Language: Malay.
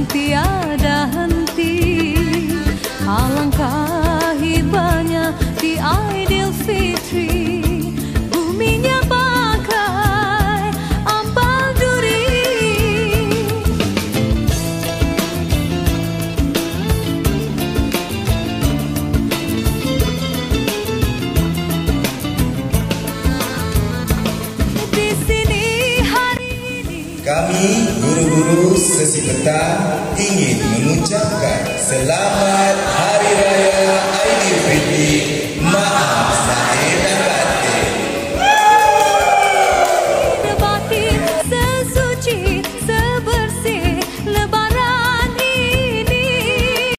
yang tiada henti. Alangkah hibahnya di Aidilfitri, buminya bagai ambal duri. Di sini hari ini kami guru-guru sesi petang ingin mengucapkan selamat hari